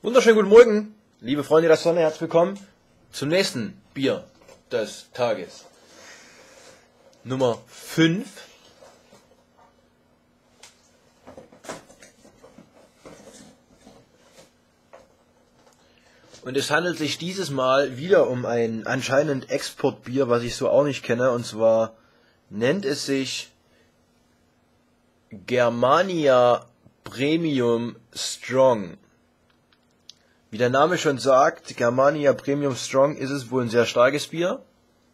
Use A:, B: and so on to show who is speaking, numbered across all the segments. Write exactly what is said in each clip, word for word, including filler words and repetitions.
A: Wunderschönen guten Morgen, liebe Freunde der Sonne, herzlich willkommen zum nächsten Bier des Tages. Nummer fünf. Und es handelt sich dieses Mal wieder um ein anscheinend Exportbier, was ich so auch nicht kenne. Und zwar nennt es sich Germania Premium Strong. Wie der Name schon sagt, Germania Premium Strong ist es wohl ein sehr starkes Bier.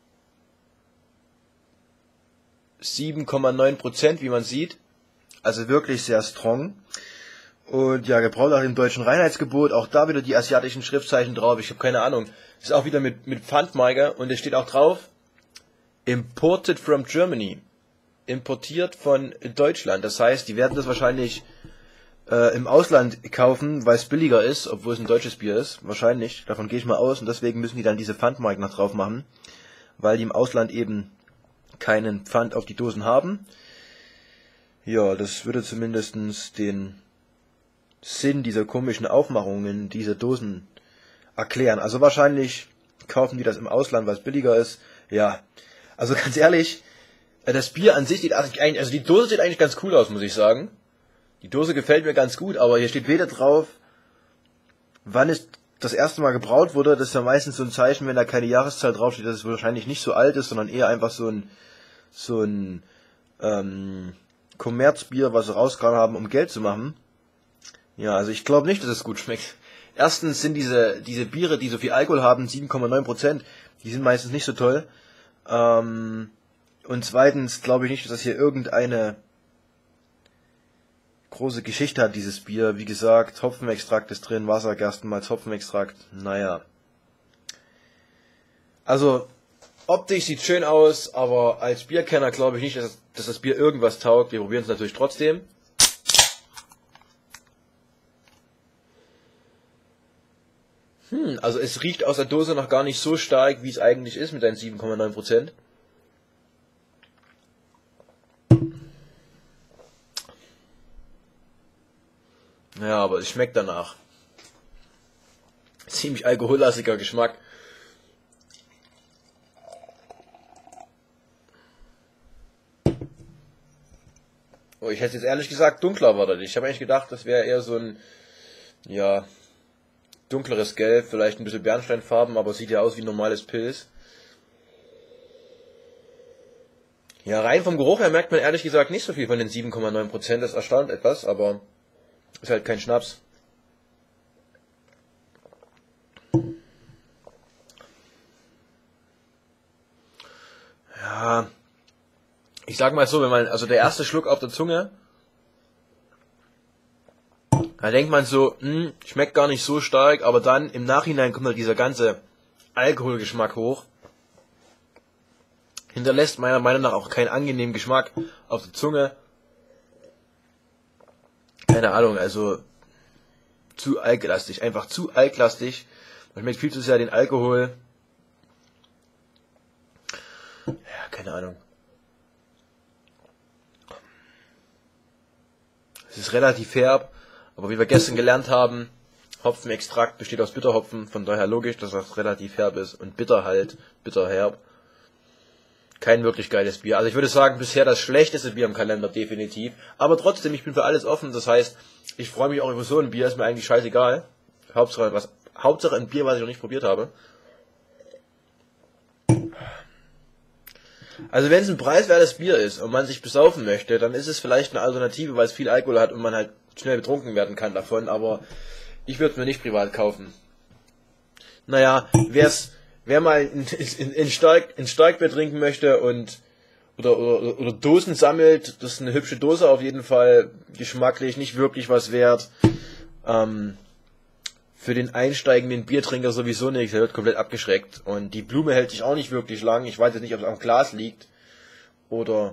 A: sieben Komma neun Prozent, wie man sieht. Also wirklich sehr strong. Und ja, gebraut nach dem deutschen Reinheitsgebot. Auch da wieder die asiatischen Schriftzeichen drauf. Ich habe keine Ahnung. Ist auch wieder mit, mit Pfandmarke. Und es steht auch drauf, Imported from Germany. Importiert von Deutschland. Das heißt, die werden das wahrscheinlich äh, im Ausland kaufen, weil es billiger ist, obwohl es ein deutsches Bier ist. Wahrscheinlich. Davon gehe ich mal aus. Und deswegen müssen die dann diese Pfandmarken noch drauf machen. Weil die im Ausland eben keinen Pfand auf die Dosen haben. Ja, das würde zumindestens den Sinn dieser komischen Aufmachungen, dieser Dosen erklären. Also wahrscheinlich kaufen die das im Ausland, weil es billiger ist. Ja, also ganz ehrlich, das Bier an sich sieht eigentlich, also die Dose sieht eigentlich ganz cool aus, muss ich sagen. Die Dose gefällt mir ganz gut, aber hier steht weder drauf, wann es das erste Mal gebraut wurde. Das ist ja meistens so ein Zeichen, wenn da keine Jahreszahl draufsteht, dass es wahrscheinlich nicht so alt ist, sondern eher einfach so ein so ein ähm, Kommerzbier, was sie rausgehauen haben, um Geld zu machen. Ja, also ich glaube nicht, dass es gut schmeckt. Erstens sind diese diese Biere, die so viel Alkohol haben, sieben Komma neun Prozent, die sind meistens nicht so toll. Ähm, und zweitens glaube ich nicht, dass das hier irgendeine große Geschichte hat, dieses Bier. Wie gesagt, Hopfenextrakt ist drin, Wasser, Gerstenmalz, Hopfenextrakt. Naja. Also, optisch sieht schön aus, aber als Bierkenner glaube ich nicht, dass, dass das Bier irgendwas taugt. Wir probieren es natürlich trotzdem. Hm, also es riecht aus der Dose noch gar nicht so stark, wie es eigentlich ist mit seinen sieben Komma neun Prozent. Ja, aber es schmeckt danach. Ziemlich alkohollastiger Geschmack. Oh, ich hätte jetzt ehrlich gesagt dunkler erwartet. Ich habe eigentlich gedacht, das wäre eher so ein, ja, dunkleres Gelb, vielleicht ein bisschen Bernsteinfarben, aber sieht ja aus wie normales Pilz. Ja, rein vom Geruch her merkt man ehrlich gesagt nicht so viel von den sieben Komma neun Prozent. Das erstaunt etwas, aber ist halt kein Schnaps. Ja, ich sag mal so, wenn man, also der erste Schluck auf der Zunge, da denkt man so, hm, schmeckt gar nicht so stark, aber dann im Nachhinein kommt halt dieser ganze Alkoholgeschmack hoch. Hinterlässt meiner Meinung nach auch keinen angenehmen Geschmack auf der Zunge. Keine Ahnung, also zu alklastig, einfach zu alklastig. Man schmeckt viel zu sehr den Alkohol. Ja, keine Ahnung. Es ist relativ herb, aber wie wir gestern gelernt haben, Hopfenextrakt besteht aus Bitterhopfen, von daher logisch, dass das relativ herb ist und bitter halt, bitterherb. Kein wirklich geiles Bier. Also ich würde sagen, bisher das schlechteste Bier im Kalender, definitiv. Aber trotzdem, ich bin für alles offen, das heißt, ich freue mich auch über so ein Bier, ist mir eigentlich scheißegal. Hauptsache, was, Hauptsache ein Bier, was ich noch nicht probiert habe. Also wenn es ein preiswertes Bier ist und man sich besaufen möchte, dann ist es vielleicht eine Alternative, weil es viel Alkohol hat und man halt schnell betrunken werden kann davon, aber ich würde es mir nicht privat kaufen. Naja, wer's, wer mal in, in, in, Stark, in Starkbier trinken möchte und oder, oder, oder Dosen sammelt, das ist eine hübsche Dose auf jeden Fall, geschmacklich nicht wirklich was wert. Ähm, für den einsteigenden Biertrinker sowieso nicht, der wird komplett abgeschreckt. Und die Blume hält sich auch nicht wirklich lang. Ich weiß jetzt nicht, ob es am Glas liegt oder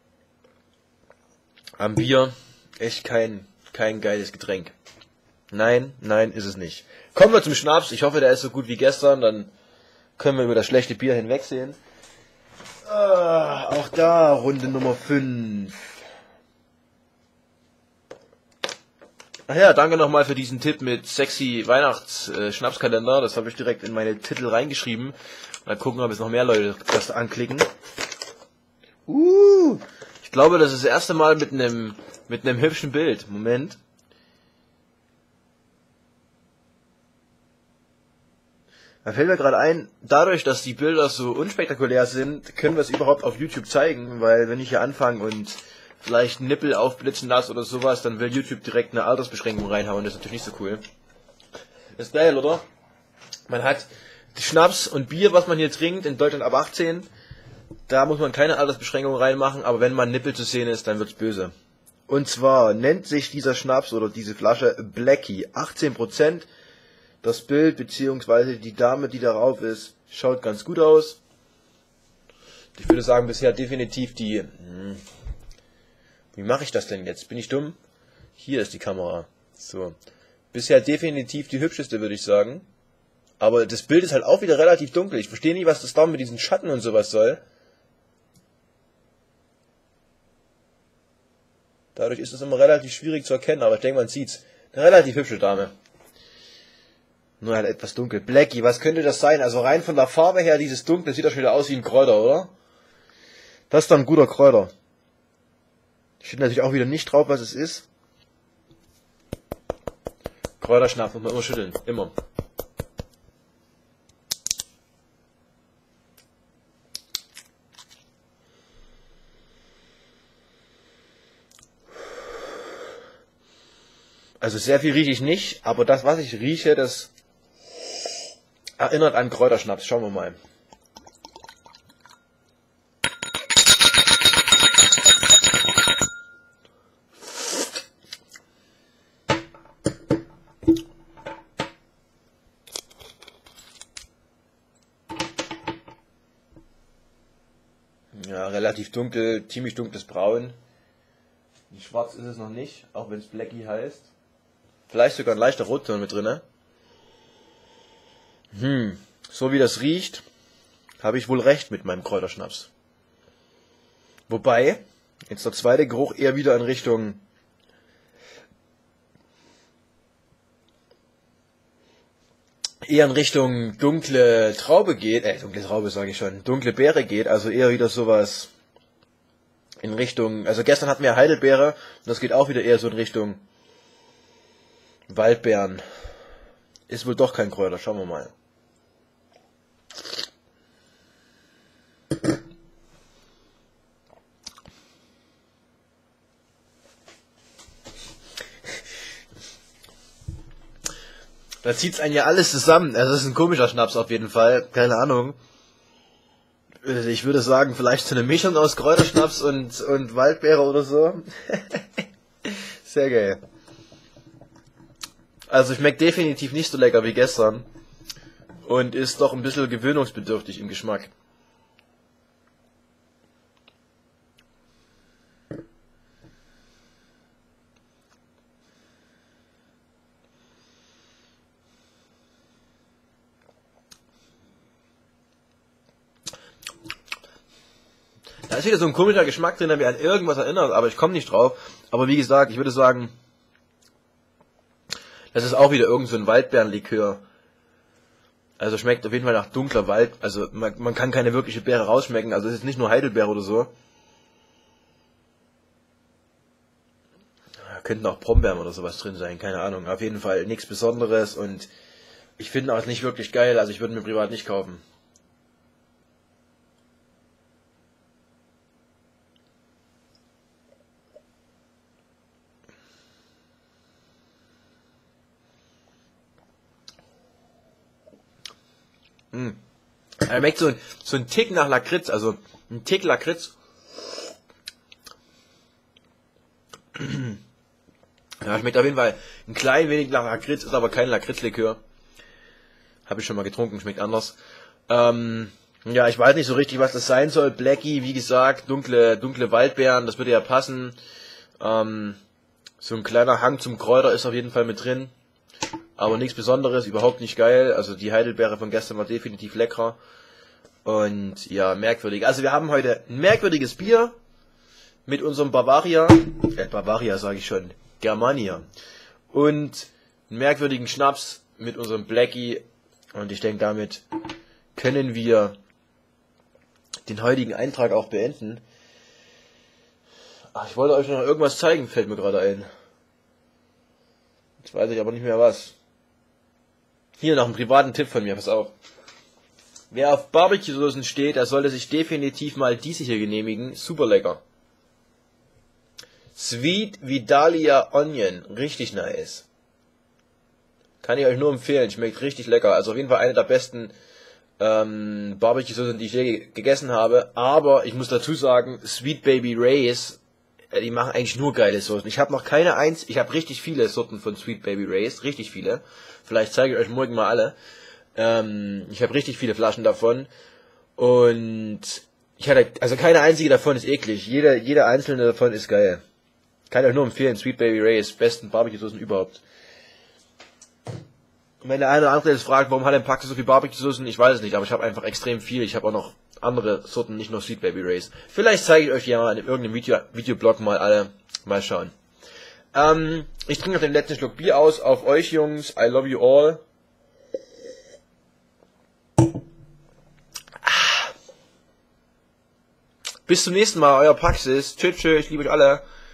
A: am Bier. Echt kein, kein geiles Getränk. Nein, nein, ist es nicht. Kommen wir zum Schnaps. Ich hoffe, der ist so gut wie gestern. Dann können wir über das schlechte Bier hinwegsehen. Ah, auch da Runde Nummer fünf. Ach ja, danke nochmal für diesen Tipp mit sexy Weihnachts-Schnapskalender. Das habe ich direkt in meine Titel reingeschrieben. Mal gucken, ob es noch mehr Leute das anklicken. Uh, ich glaube, das ist das erste Mal mit einem mit einem hübschen Bild. Moment. Da fällt mir gerade ein, dadurch, dass die Bilder so unspektakulär sind, können wir es überhaupt auf YouTube zeigen, weil wenn ich hier anfange und vielleicht Nippel aufblitzen lasse oder sowas, dann will YouTube direkt eine Altersbeschränkung reinhauen. Das ist natürlich nicht so cool. Das ist geil, oder? Man hat Schnaps und Bier, was man hier trinkt, in Deutschland ab achtzehn. Da muss man keine Altersbeschränkung reinmachen, aber wenn man Nippel zu sehen ist, dann wird's böse. Und zwar nennt sich dieser Schnaps oder diese Flasche Blackie. achtzehn Prozent. Das Bild bzw. die Dame, die darauf ist, schaut ganz gut aus. Ich würde sagen, bisher definitiv die... Hm, wie mache ich das denn jetzt? Bin ich dumm? Hier ist die Kamera. So. Bisher definitiv die hübscheste, würde ich sagen. Aber das Bild ist halt auch wieder relativ dunkel. Ich verstehe nicht, was das da mit diesen Schatten und sowas soll. Dadurch ist es immer relativ schwierig zu erkennen, aber ich denke, man sieht's. Eine relativ hübsche Dame. Nur halt etwas dunkel. Blackie, was könnte das sein? Also rein von der Farbe her, dieses Dunkle, sieht doch schon wieder aus wie ein Kräuter, oder? Das ist dann ein guter Kräuter. Steht natürlich auch wieder nicht drauf, was es ist. Kräuterschnaps muss man immer schütteln. Immer. Also sehr viel rieche ich nicht, aber das, was ich rieche, das erinnert an Kräuterschnaps. Schauen wir mal. Ja, relativ dunkel, ziemlich dunkles Braun. Schwarz ist es noch nicht, auch wenn es Blackie heißt. Vielleicht sogar ein leichter Rotton mit drinne. Hm, so wie das riecht, habe ich wohl recht mit meinem Kräuterschnaps. Wobei, jetzt der zweite Geruch eher wieder in Richtung eher in Richtung dunkle Traube geht, äh, dunkle Traube sage ich schon, dunkle Beere geht, also eher wieder sowas in Richtung, also gestern hatten wir Heidelbeere und das geht auch wieder eher so in Richtung Waldbeeren. Ist wohl doch kein Kräuter, schauen wir mal. Da zieht's einen ja alles zusammen. Also das ist ein komischer Schnaps auf jeden Fall. Keine Ahnung. Ich würde sagen, vielleicht so eine Mischung aus Kräuterschnaps und, und Waldbeere oder so. Sehr geil. Also schmeckt definitiv nicht so lecker wie gestern. Und ist doch ein bisschen gewöhnungsbedürftig im Geschmack. Da ist wieder so ein komischer Geschmack drin, der mir an irgendwas erinnert, aber ich komme nicht drauf. Aber wie gesagt, ich würde sagen, das ist auch wieder irgend so ein Waldbeerenlikör. Also schmeckt auf jeden Fall nach dunkler Wald. Also man, man kann keine wirkliche Beere rausschmecken. Also es ist nicht nur Heidelbeere oder so. Da könnten auch Brombeeren oder sowas drin sein, keine Ahnung. Auf jeden Fall nichts Besonderes und ich finde auch nicht wirklich geil. Also ich würde mir privat nicht kaufen. Mm. Er schmeckt so, so ein Tick nach Lakritz, also ein Tick Lakritz. Ja, schmeckt auf jeden Fall ein klein wenig nach Lakritz, ist aber kein Lakritzlikör. Habe ich schon mal getrunken, schmeckt anders. Ähm, ja, ich weiß nicht so richtig, was das sein soll. Blackie, wie gesagt, dunkle, dunkle Waldbeeren, das würde ja passen. Ähm, so ein kleiner Hang zum Kräuter ist auf jeden Fall mit drin. Aber nichts Besonderes, überhaupt nicht geil. Also die Heidelbeere von gestern war definitiv leckerer. Und ja, merkwürdig. Also wir haben heute ein merkwürdiges Bier mit unserem Bavaria. Äh, Bavaria sage ich schon. Germania. und einen merkwürdigen Schnaps mit unserem Blackie. Und ich denke, damit können wir den heutigen Eintrag auch beenden. Ach, ich wollte euch noch irgendwas zeigen, fällt mir gerade ein. Jetzt weiß ich aber nicht mehr was. Hier noch einen privaten Tipp von mir, pass auf. Wer auf Barbecue-Soßen steht, der sollte sich definitiv mal diese hier genehmigen. Super lecker. Sweet Vidalia Onion. Richtig nice. Kann ich euch nur empfehlen. Schmeckt richtig lecker. Also auf jeden Fall eine der besten ähm, Barbecue-Soßen, die ich je gegessen habe. Aber ich muss dazu sagen, Sweet Baby Ray's, äh, die machen eigentlich nur geile Soßen. Ich habe noch keine eins. Ich habe richtig viele Sorten von Sweet Baby Ray's. Richtig viele. Vielleicht zeige ich euch morgen mal alle. Ähm, ich habe richtig viele Flaschen davon. Und ich hatte, also keine einzige davon ist eklig. Jede, jede einzelne davon ist geil. Kann ich euch nur empfehlen. Sweet Baby Ray's, besten Barbecue-Soßen überhaupt. Und wenn der eine oder andere jetzt fragt, warum hat denn Paxe so viel Barbecue-Soßen, ich weiß es nicht, aber ich habe einfach extrem viel. Ich habe auch noch andere Sorten, nicht nur Sweet Baby Ray's. Vielleicht zeige ich euch ja mal in irgendeinem Video, Videoblog mal alle. Mal schauen. Ähm, ich trinke noch den letzten Schluck Bier aus. Auf euch, Jungs. I love you all. Bis zum nächsten Mal, euer Paxis. Tschüss, tschüss, ich liebe euch alle.